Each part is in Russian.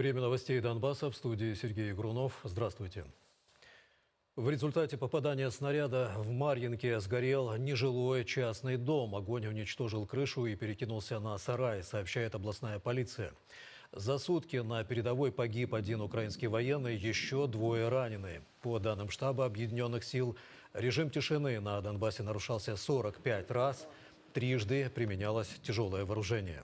Время новостей Донбасса, в студии Сергей Грунов. Здравствуйте. В результате попадания снаряда в Марьинке сгорел нежилой частный дом. Огонь уничтожил крышу и перекинулся на сарай, сообщает областная полиция. За сутки на передовой погиб один украинский военный, еще двое ранены. По данным штаба Объединенных сил, режим тишины на Донбассе нарушался 45 раз. Трижды применялось тяжелое вооружение.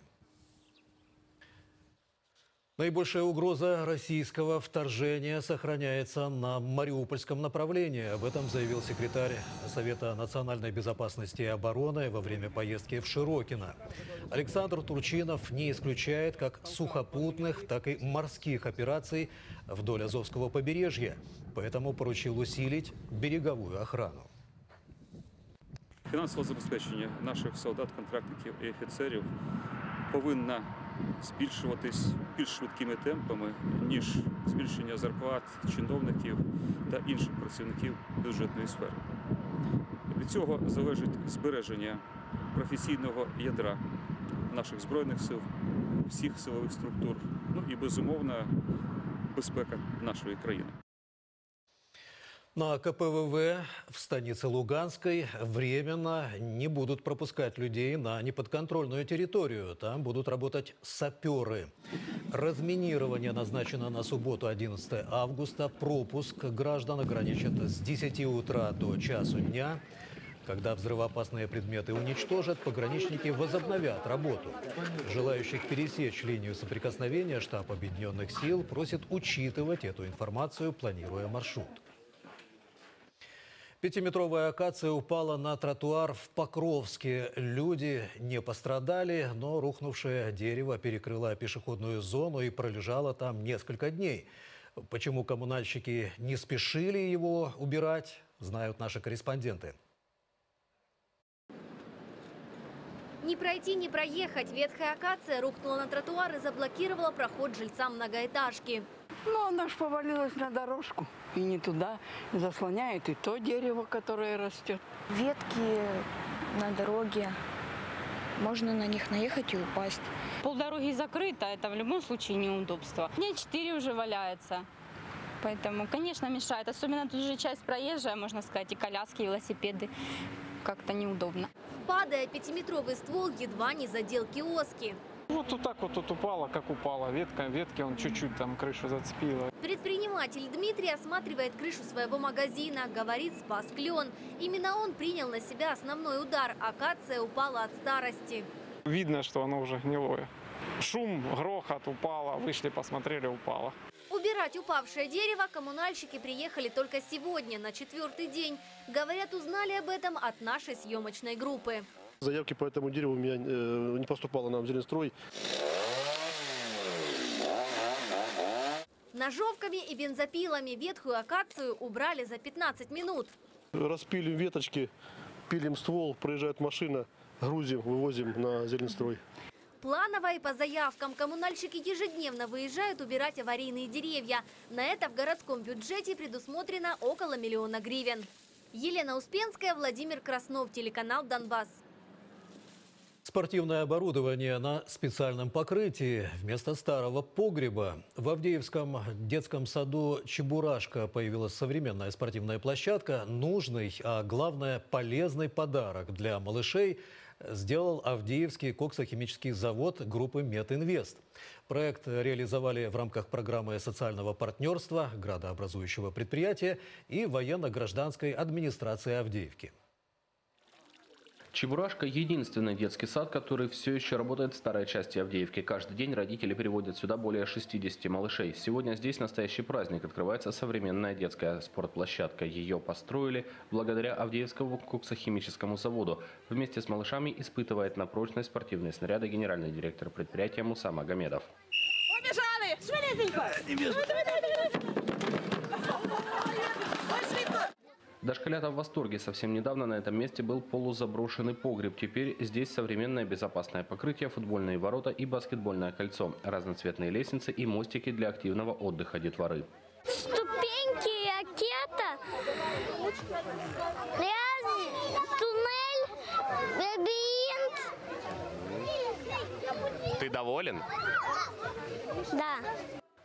Наибольшая угроза российского вторжения сохраняется на Мариупольском направлении. Об этом заявил секретарь Совета национальной безопасности и обороны во время поездки в Широкино. Александр Турчинов не исключает как сухопутных, так и морских операций вдоль Азовского побережья. Поэтому поручил усилить береговую охрану. Фінансове забезпечення наших солдат, контрактників і офіцерів повинно збільшуватись більш швидкими темпами, ніж збільшення зарплат чиновників та інших працівників бюджетної сфери. Від цього залежить збереження професійного ядра наших Збройних сил, всіх силових структур, ну і, безумовно, безпека нашої країни. На КПВВ в станице Луганской временно не будут пропускать людей на неподконтрольную территорию. Там будут работать саперы. Разминирование назначено на субботу, 11 августа. Пропуск граждан ограничат с 10 утра до часу дня. Когда взрывоопасные предметы уничтожат, пограничники возобновят работу. Желающих пересечь линию соприкосновения штаб Объединенных сил просит учитывать эту информацию, планируя маршрут. Пятиметровая акация упала на тротуар в Покровске. Люди не пострадали, но рухнувшее дерево перекрыло пешеходную зону и пролежало там несколько дней. Почему коммунальщики не спешили его убирать, знают наши корреспонденты. Не пройти, не проехать. Ветхая акация рухнула на тротуар и заблокировала проход жильцам многоэтажки. Ну, она ж повалилась на дорожку. И не туда. Заслоняет и то дерево, которое растет. Ветки на дороге. Можно на них наехать и упасть. Полдороги закрыто, это в любом случае неудобство. Дня 4 уже валяется. Поэтому, конечно, мешает. Особенно тут же часть проезжая, можно сказать, и коляски, и велосипеды. Как-то неудобно. Падая, пятиметровый ствол едва не задел киоски. Вот так вот тут упала, как упала. Ветки он чуть-чуть там крышу зацепила. Предприниматель Дмитрий осматривает крышу своего магазина. Говорит, спас клен. Именно он принял на себя основной удар. Акация упала от старости. Видно, что оно уже гнилое. Шум, грохот, упало. Вышли, посмотрели, упало. Убирать упавшее дерево коммунальщики приехали только сегодня, на 4-й день. Говорят, узнали об этом от нашей съемочной группы. Заявки по этому дереву у меня не поступало нам в Зеленстрой. Ножовками и бензопилами ветхую акацию убрали за 15 минут. Распилим веточки, пилим ствол, проезжает машина, грузим, вывозим на Зеленстрой. Планово и по заявкам коммунальщики ежедневно выезжают убирать аварийные деревья. На это в городском бюджете предусмотрено около 1 миллиона гривен. Елена Успенская, Владимир Краснов, телеканал «Донбасс». Спортивное оборудование на специальном покрытии вместо старого погреба. В Авдеевском детском саду «Чебурашка» появилась современная спортивная площадка. Нужный, а главное полезный подарок для малышей сделал Авдеевский коксохимический завод группы «Метинвест». Проект реализовали в рамках программы социального партнерства, градообразующего предприятия и военно-гражданской администрации Авдеевки. «Чебурашка» – единственный детский сад, который все еще работает в старой части Авдеевки. Каждый день родители приводят сюда более 60 малышей. Сегодня здесь настоящий праздник. Открывается современная детская спортплощадка. Ее построили благодаря Авдеевскому коксохимическому заводу. Вместе с малышами испытывает на прочность спортивные снаряды генеральный директор предприятия Муса Магомедов. Убежали! Швелезенько! Дошколята в восторге. Совсем недавно на этом месте был полузаброшенный погреб. Теперь здесь современное безопасное покрытие, футбольные ворота и баскетбольное кольцо, разноцветные лестницы и мостики для активного отдыха детворы. Ступеньки, ракета, туннель, лабиринт. Ты доволен? Да.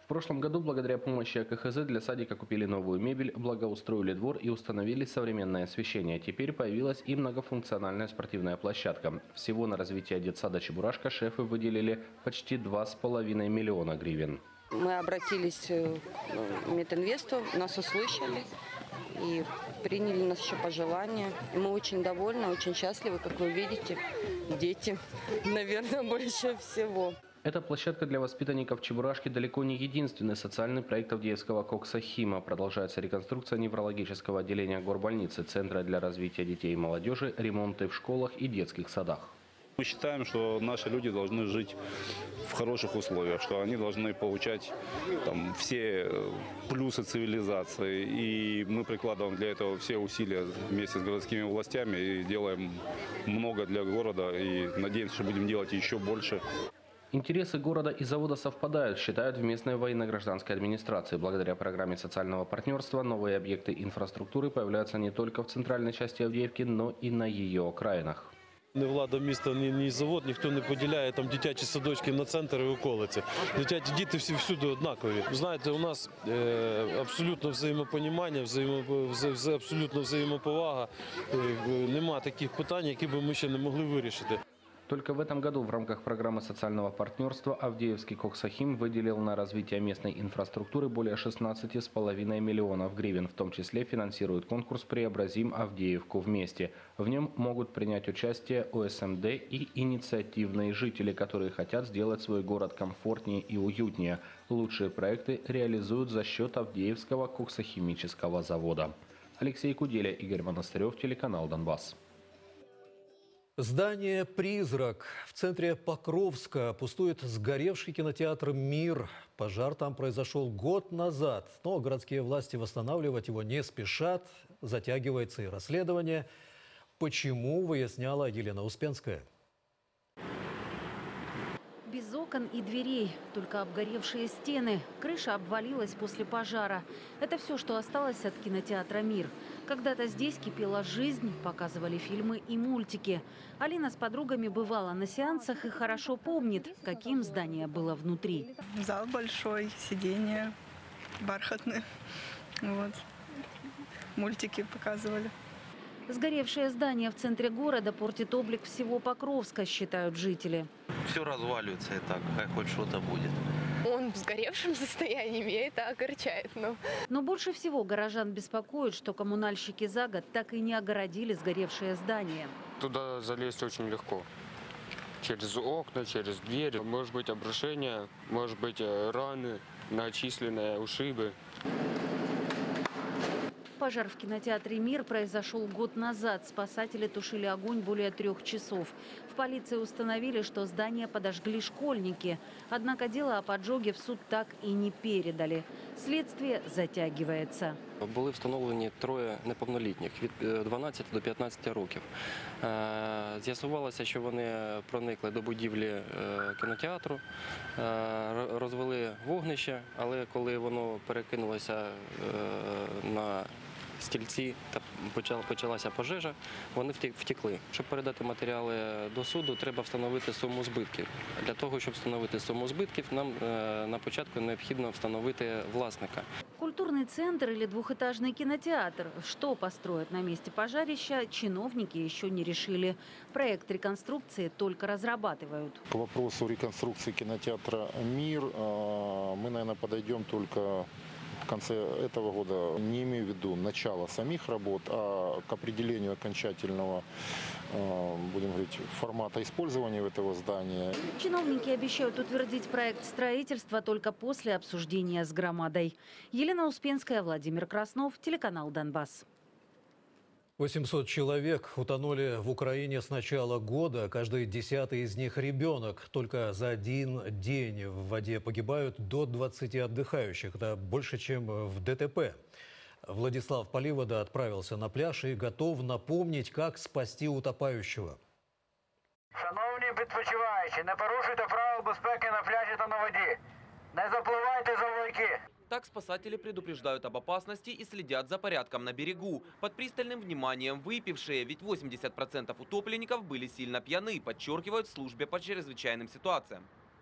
В прошлом году благодаря помощи АКХЗ для садика купили новую мебель, благоустроили двор и установили современное освещение. Теперь появилась и многофункциональная спортивная площадка. Всего на развитие детсада «Чебурашка» шефы выделили почти 2,5 миллиона гривен. Мы обратились к Мединвесту, нас услышали и приняли наши пожелания. И мы очень довольны, очень счастливы, как вы видите, дети, наверное, больше всего. Эта площадка для воспитанников «Чебурашки» далеко не единственный социальный проект Авдеевского Коксохима. Продолжается реконструкция неврологического отделения горбольницы, центра для развития детей и молодежи, ремонты в школах и детских садах. Мы считаем, что наши люди должны жить в хороших условиях, что они должны получать там все плюсы цивилизации. И мы прикладываем для этого все усилия вместе с городскими властями и делаем много для города. И надеемся, что будем делать еще больше. Интересы города и завода совпадают, считают в местной военно-гражданской администрации. Благодаря программе социального партнерства новые объекты инфраструктуры появляются не только в центральной части Авдіївки, но и на ее окраинах. Ні влада міста, ні завод, ніхто не поділяє там дитячі садочки на центр і околиці. Дитячі діти всюди однакові. Знаєте, у нас абсолютно взаємопонімання, абсолютно взаємоповага. Нема таких питань, які б ми ще не могли вирішити. Только в этом году в рамках программы социального партнерства Авдеевский Коксохим выделил на развитие местной инфраструктуры более 16,5 миллионов гривен. В том числе финансирует конкурс «Преобразим Авдеевку вместе». В нем могут принять участие ОСМД и инициативные жители, которые хотят сделать свой город комфортнее и уютнее. Лучшие проекты реализуют за счет Авдеевского коксохимического завода. Алексей Куделя, Игорь Монастырев, телеканал «Донбасс». Здание «Призрак» в центре Покровска пустует сгоревший кинотеатр «Мир». Пожар там произошел год назад, но городские власти восстанавливать его не спешат. Затягивается и расследование. Почему, выясняла Елена Успенская. Без окон и дверей, только обгоревшие стены. Крыша обвалилась после пожара. Это все, что осталось от кинотеатра «Мир». Когда-то здесь кипела жизнь, показывали фильмы и мультики. Алина с подругами бывала на сеансах и хорошо помнит, каким здание было внутри. Зал большой, сиденья бархатные. Вот. Мультики показывали. Сгоревшее здание в центре города портит облик всего Покровска, считают жители. Все разваливается и так, как хоть что-то будет. Он в сгоревшем состоянии, меня это огорчает. Но больше всего горожан беспокоит, что коммунальщики за год так и не огородили сгоревшее здание. Туда залезть очень легко. Через окна, через двери. Может быть обрушение, может быть раны, многочисленные ушибы. Пожар в кинотеатре «Мир» произошел год назад. Спасатели тушили огонь более 3 часов. В полиции установили, что здание подожгли школьники. Однако дело о поджоге в суд так и не передали. Следствие затягивается. Були встановлені 3 неповнолітніх від 12 до 15 років. З'ясувалося, що вони проникли до будівлі кінотеатру, розвели вогнище, але коли воно перекинулося на стільці та почалася пожежа, вони втекли. Щоб передати матеріали до суду, треба встановити суму збитків. Для того, щоб встановити суму збитків, нам на початку необхідно встановити власника. Культурный центр или двухэтажный кинотеатр? Что построят на месте пожарища, чиновники еще не решили. Проект реконструкции только разрабатывают. К вопросу реконструкции кинотеатра «Мир» мы, наверное, подойдем только в конце этого года. Не имею в виду начало самих работ, а к определению окончательного, будем говорить, формата использования этого здания. Чиновники обещают утвердить проект строительства только после обсуждения с громадой. Елена Успенская, Владимир Краснов, телеканал «Донбасс». 800 человек утонули в Украине с начала года. Каждый 10-й из них ребенок. Только за один день в воде погибают до 20 отдыхающих. Это больше, чем в ДТП. Владислав Поливода отправился на пляж и готов напомнить, как спасти утопающего. Шановні відпочиваючі, не порушуйте правил безпеки на пляжі та на воді. Не запливайте за лойки. Так спасатели предупреждают об опасности и следят за порядком на берегу. Под пристальным вниманием выпившие, ведь 80% утопленников были сильно пьяны, подчеркивают в службе по чрезвычайным ситуациям.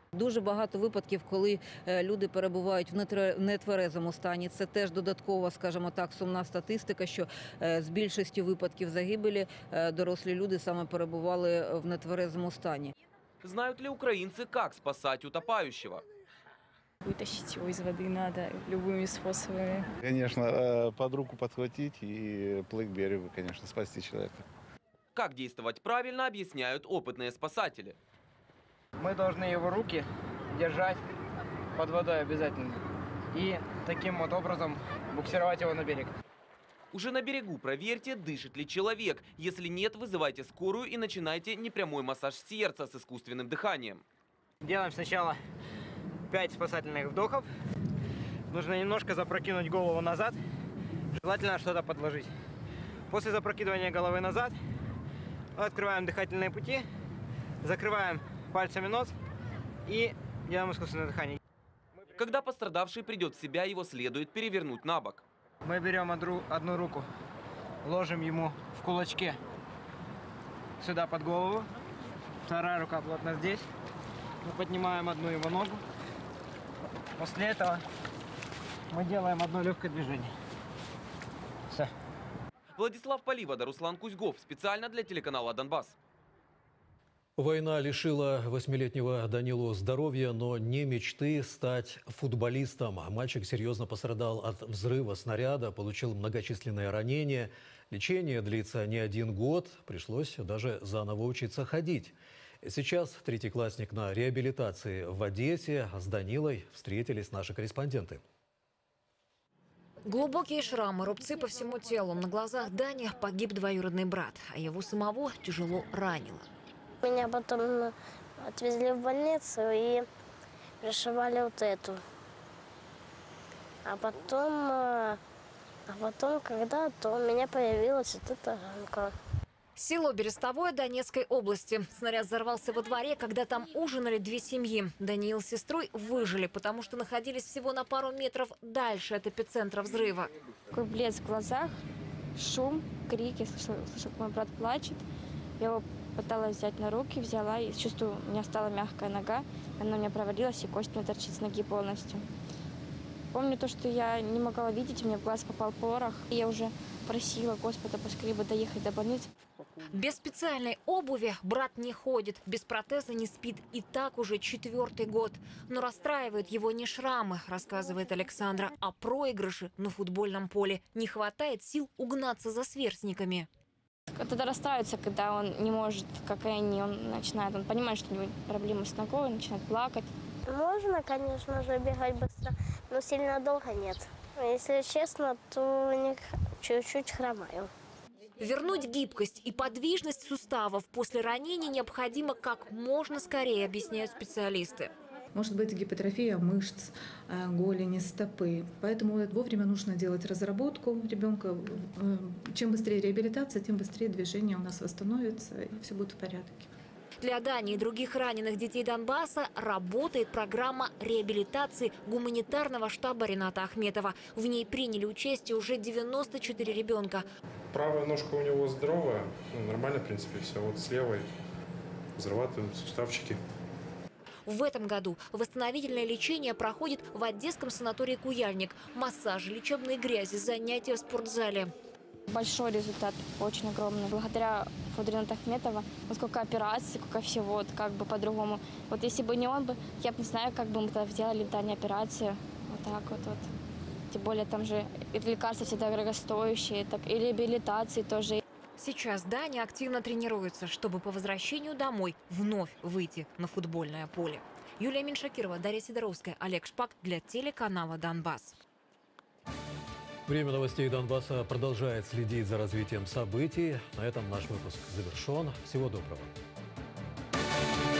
Дуже багато випадків, коли люди перебувають в нетверезому стані. Це теж додаткова, скажімо так, сумна статистика, що з більшістю випадків загибелі дорослі люди саме перебували в нетверезому стані. Знают ли украинцы, как спасать утопающего? Вытащить его из воды надо любыми способами. Конечно, под руку подхватить и плыть к берегу, конечно, спасти человека. Как действовать правильно, объясняют опытные спасатели. Мы должны его руки держать под водой обязательно. И таким вот образом буксировать его на берег. Уже на берегу проверьте, дышит ли человек. Если нет, вызывайте скорую и начинайте непрямой массаж сердца с искусственным дыханием. Делаем сначала 5 спасательных вдохов. Нужно немножко запрокинуть голову назад. Желательно что-то подложить. После запрокидывания головы назад открываем дыхательные пути, закрываем пальцами нос и делаем искусственное дыхание. Когда пострадавший придет в себя, его следует перевернуть на бок. Мы берем одну руку, ложим ему в кулачке сюда под голову. Вторая рука плотно здесь. Мы поднимаем одну его ногу. После этого мы делаем одно легкое движение. Все. Владислав Поливода, Руслан Кузьгов. Специально для телеканала «Донбасс». Война лишила 8-летнего Данилу здоровья, но не мечты стать футболистом. Мальчик серьезно пострадал от взрыва снаряда, получил многочисленные ранения. Лечение длится не 1 год, пришлось даже заново учиться ходить. Сейчас третьеклассник на реабилитации в Одессе. С Данилой встретились наши корреспонденты. Глубокие шрамы, рубцы по всему телу. На глазах Дани погиб двоюродный брат, а его самого тяжело ранило. Меня потом отвезли в больницу и пришивали вот эту. А потом когда-то у меня появилась вот эта ранка. Село Берестовое Донецкой области. Снаряд взорвался во дворе, когда там ужинали 2 семьи. Даниил с сестрой выжили, потому что находились всего на пару метров дальше от эпицентра взрыва. Такой блеск в глазах, шум, крики. Слышу, как мой брат плачет. Я его пыталась взять на руки, взяла и чувствую, у меня стала мягкая нога. Она у меня провалилась, и кость мне торчит с ноги полностью. Помню то, что я не могла видеть, мне в глаз попал порох. И я уже просила Господа поскорее бы доехать до больницы. Без специальной обуви брат не ходит, без протеза не спит. И так уже 4-й год. Но расстраивают его не шрамы, рассказывает Александра, а проигрыши на футбольном поле. Не хватает сил угнаться за сверстниками. Тогда расстраивается, когда он не может, как и они, он понимает, что у него проблемы с ногой, он начинает плакать. Можно, конечно же, бегать быстро, но сильно долго нет. Если честно, то у них чуть-чуть хромаю. Вернуть гибкость и подвижность суставов после ранений необходимо как можно скорее, объясняют специалисты. Может быть гипертрофия мышц, голени, стопы. Поэтому вовремя нужно делать разработку ребенка. Чем быстрее реабилитация, тем быстрее движение у нас восстановится, и все будет в порядке. Для Дани и других раненых детей Донбасса работает программа реабилитации гуманитарного штаба Рената Ахметова. В ней приняли участие уже 94 ребенка. Правая ножка у него здоровая, нормально, в принципе, все. Вот с левой взрыватые суставчики. В этом году восстановительное лечение проходит в одесском санатории «Куяльник». Массажи, лечебные грязи, занятия в спортзале. Большой результат, очень огромный. Благодаря фонду Рената Ахметова, вот сколько операций, сколько всего, вот как бы по-другому. Вот если бы не он, я бы не знаю, как бы мы тогда сделали не операцию. Вот так вот. Тем более там же лекарства всегда дорогостоящие, так и реабилитации тоже. Сейчас Даня активно тренируется, чтобы по возвращению домой вновь выйти на футбольное поле. Юлия Меньшакирова, Дарья Сидоровская, Олег Шпак для телеканала «Донбасс». Время новостей Донбасса продолжает следить за развитием событий. На этом наш выпуск завершен. Всего доброго.